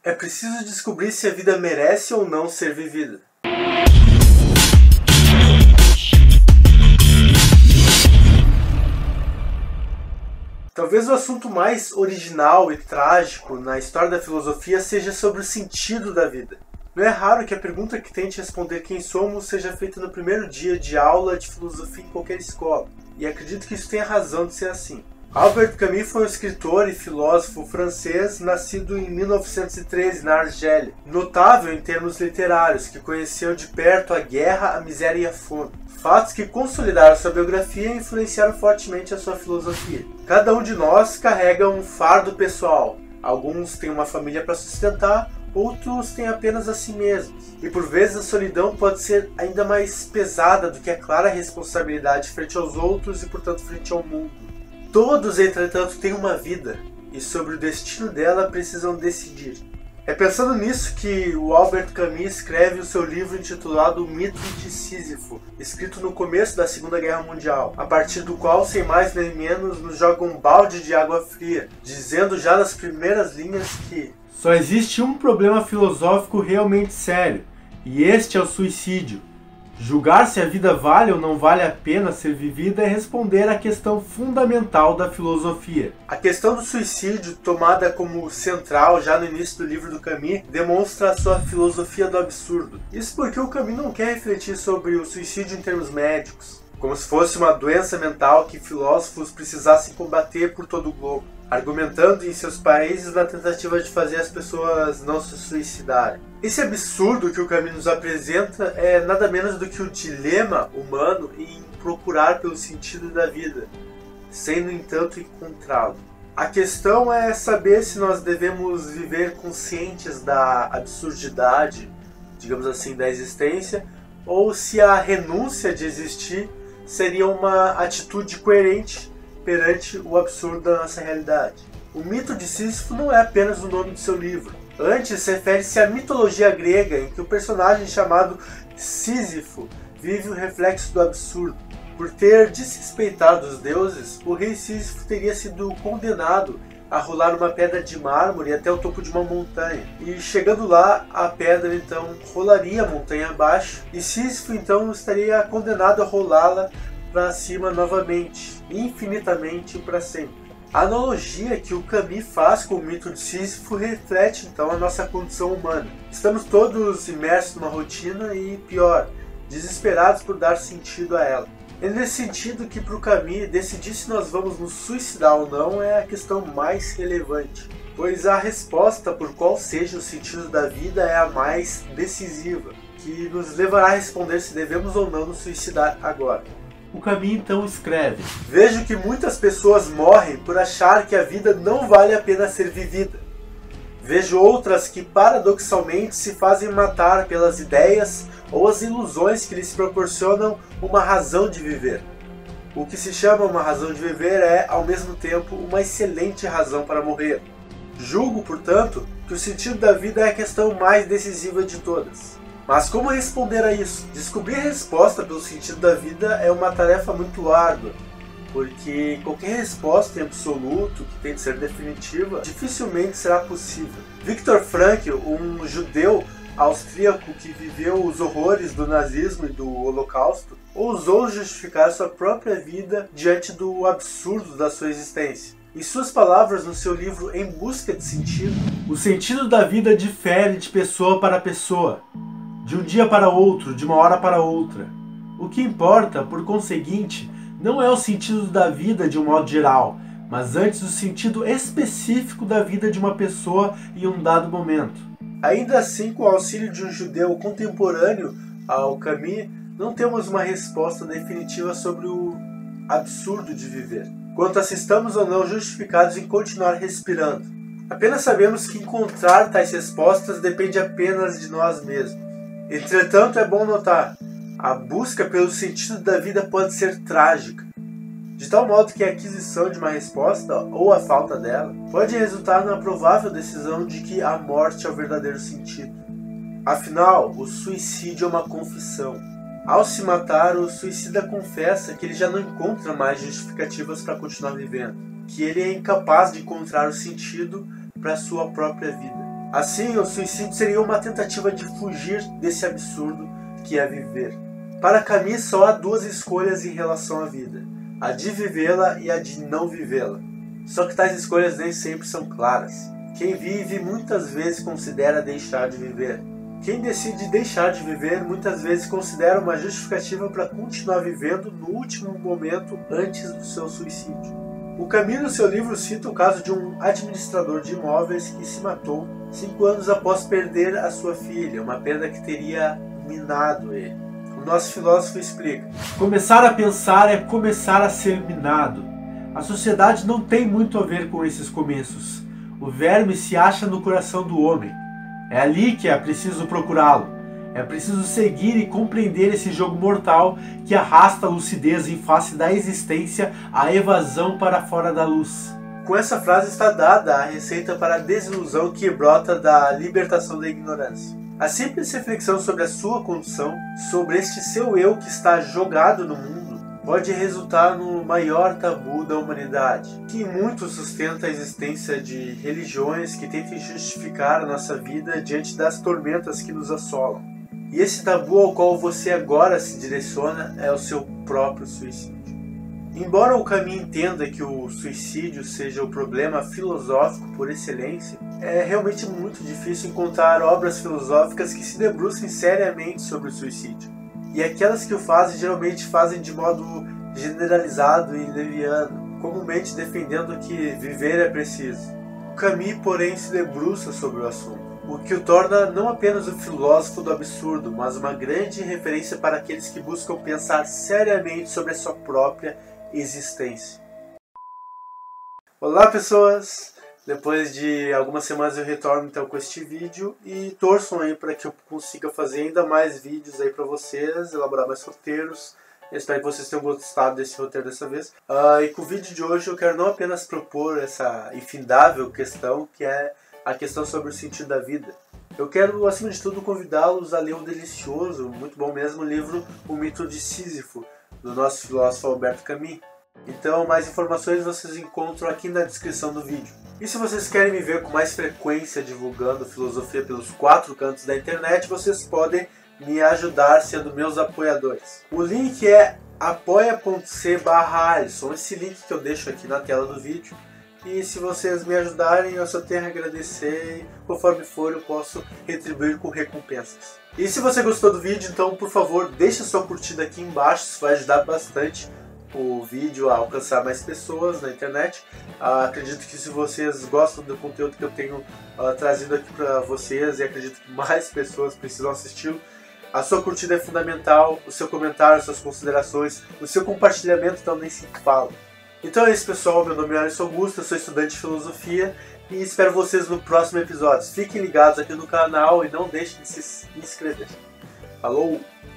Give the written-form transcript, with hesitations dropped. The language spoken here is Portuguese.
É preciso descobrir se a vida merece ou não ser vivida. Talvez o assunto mais original e trágico na história da filosofia seja sobre o sentido da vida. Não é raro que a pergunta que tente responder quem somos seja feita no primeiro dia de aula de filosofia em qualquer escola, e acredito que isso tenha razão de ser assim. Albert Camus foi um escritor e filósofo francês nascido em 1913 na Argélia, notável em termos literários, que conheceu de perto a guerra, a miséria e a fome. Fatos que consolidaram sua biografia e influenciaram fortemente a sua filosofia. Cada um de nós carrega um fardo pessoal. Alguns têm uma família para sustentar, outros têm apenas a si mesmos. E por vezes a solidão pode ser ainda mais pesada do que a clara responsabilidade frente aos outros e, portanto, frente ao mundo. Todos, entretanto, têm uma vida, e sobre o destino dela precisam decidir. É pensando nisso que o Albert Camus escreve o seu livro intitulado O Mito de Sísifo, escrito no começo da Segunda Guerra Mundial, a partir do qual, sem mais nem menos, nos joga um balde de água fria, dizendo já nas primeiras linhas que só existe um problema filosófico realmente sério, e este é o suicídio. Julgar se a vida vale ou não vale a pena ser vivida é responder à questão fundamental da filosofia. A questão do suicídio, tomada como central já no início do livro do Camus, demonstra a sua filosofia do absurdo. Isso porque o Camus não quer refletir sobre o suicídio em termos médicos, como se fosse uma doença mental que filósofos precisassem combater por todo o globo, argumentando em seus países na tentativa de fazer as pessoas não se suicidarem. Esse absurdo que o Camus nos apresenta é nada menos do que o dilema humano em procurar pelo sentido da vida, sem, no entanto, encontrá-lo. A questão é saber se nós devemos viver conscientes da absurdidade, digamos assim, da existência, ou se a renúncia de existir seria uma atitude coerente perante o absurdo da nossa realidade. O mito de Sísifo não é apenas o nome do seu livro. Antes, refere-se à mitologia grega, em que o personagem chamado Sísifo vive o reflexo do absurdo. Por ter desrespeitado os deuses, o rei Sísifo teria sido condenado a rolar uma pedra de mármore até o topo de uma montanha. E chegando lá, a pedra então rolaria a montanha abaixo, e Sísifo então estaria condenado a rolá-la para cima novamente, infinitamente e para sempre. A analogia que o Camus faz com o mito de Sísifo reflete então a nossa condição humana. Estamos todos imersos numa rotina e, pior, desesperados por dar sentido a ela. É nesse sentido que para o Camus decidir se nós vamos nos suicidar ou não é a questão mais relevante, pois a resposta por qual seja o sentido da vida é a mais decisiva, que nos levará a responder se devemos ou não nos suicidar agora. O Camus então escreve: vejo que muitas pessoas morrem por achar que a vida não vale a pena ser vivida. Vejo outras que paradoxalmente se fazem matar pelas ideias ou as ilusões que lhes proporcionam uma razão de viver. O que se chama uma razão de viver é, ao mesmo tempo, uma excelente razão para morrer. Julgo, portanto, que o sentido da vida é a questão mais decisiva de todas. Mas como responder a isso? Descobrir a resposta pelo sentido da vida é uma tarefa muito árdua, porque qualquer resposta em absoluto, que tem de ser definitiva, dificilmente será possível. Viktor Frankl, um judeu austríaco que viveu os horrores do nazismo e do Holocausto, ousou justificar sua própria vida diante do absurdo da sua existência. Em suas palavras, no seu livro Em Busca de Sentido, o sentido da vida difere de pessoa para pessoa, de um dia para outro, de uma hora para outra. O que importa, por conseguinte, não é o sentido da vida de um modo geral, mas antes o sentido específico da vida de uma pessoa em um dado momento. Ainda assim, com o auxílio de um judeu contemporâneo ao Camus, não temos uma resposta definitiva sobre o absurdo de viver, quanto a se estamos ou não justificados em continuar respirando. Apenas sabemos que encontrar tais respostas depende apenas de nós mesmos. Entretanto, é bom notar, a busca pelo sentido da vida pode ser trágica, de tal modo que a aquisição de uma resposta, ou a falta dela, pode resultar na provável decisão de que a morte é o verdadeiro sentido. Afinal, o suicídio é uma confissão. Ao se matar, o suicida confessa que ele já não encontra mais justificativas para continuar vivendo, que ele é incapaz de encontrar o sentido para sua própria vida. Assim, o suicídio seria uma tentativa de fugir desse absurdo que é viver. Para Camus, só há duas escolhas em relação à vida: a de vivê-la e a de não vivê-la. Só que tais escolhas nem sempre são claras. Quem vive muitas vezes considera deixar de viver. Quem decide deixar de viver muitas vezes considera uma justificativa para continuar vivendo no último momento antes do seu suicídio. O Camus, no seu livro, cita o caso de um administrador de imóveis que se matou 5 anos após perder a sua filha, uma perda que teria minado ele. O nosso filósofo explica: começar a pensar é começar a ser minado. A sociedade não tem muito a ver com esses começos. O verme se acha no coração do homem. É ali que é preciso procurá-lo. É preciso seguir e compreender esse jogo mortal que arrasta a lucidez em face da existência, a evasão para fora da luz. Com essa frase está dada a receita para a desilusão que brota da libertação da ignorância. A simples reflexão sobre a sua condição, sobre este seu eu que está jogado no mundo, pode resultar no maior tabu da humanidade, que muito sustenta a existência de religiões que tentem justificar a nossa vida diante das tormentas que nos assolam. E esse tabu ao qual você agora se direciona é o seu próprio suicídio. Embora o Camus entenda que o suicídio seja o problema filosófico por excelência, é realmente muito difícil encontrar obras filosóficas que se debrucem seriamente sobre o suicídio. E aquelas que o fazem geralmente fazem de modo generalizado e leviano, comumente defendendo que viver é preciso. O Camus, porém, se debruça sobre o assunto, o que o torna não apenas o filósofo do absurdo, mas uma grande referência para aqueles que buscam pensar seriamente sobre a sua própria existência. Olá, pessoas! Depois de algumas semanas eu retorno então com este vídeo e torçam aí para que eu consiga fazer ainda mais vídeos aí para vocês, elaborar mais roteiros. Eu espero que vocês tenham gostado desse roteiro dessa vez. E com o vídeo de hoje eu quero não apenas propor essa infindável questão, que é a questão sobre o sentido da vida. Eu quero, acima de tudo, convidá-los a ler o delicioso, muito bom mesmo, livro O Mito de Sísifo, do nosso filósofo Alberto Camus. Então, mais informações vocês encontram aqui na descrição do vídeo. E se vocês querem me ver com mais frequência divulgando filosofia pelos 4 cantos da internet, vocês podem me ajudar sendo meus apoiadores. O link é apoia.c/Alisson, esse link que eu deixo aqui na tela do vídeo. E se vocês me ajudarem, eu só tenho a agradecer, e conforme for eu posso retribuir com recompensas. E se você gostou do vídeo, então por favor deixe a sua curtida aqui embaixo, isso vai ajudar bastante o vídeo a alcançar mais pessoas na internet. Acredito que se vocês gostam do conteúdo que eu tenho trazido aqui para vocês, e acredito que mais pessoas precisam assisti-lo, a sua curtida é fundamental, o seu comentário, as suas considerações, o seu compartilhamento, então nem se fala. Então é isso, pessoal, meu nome é Alisson Augusto, eu sou estudante de filosofia e espero vocês no próximo episódio. Fiquem ligados aqui no canal e não deixem de se inscrever. Falou!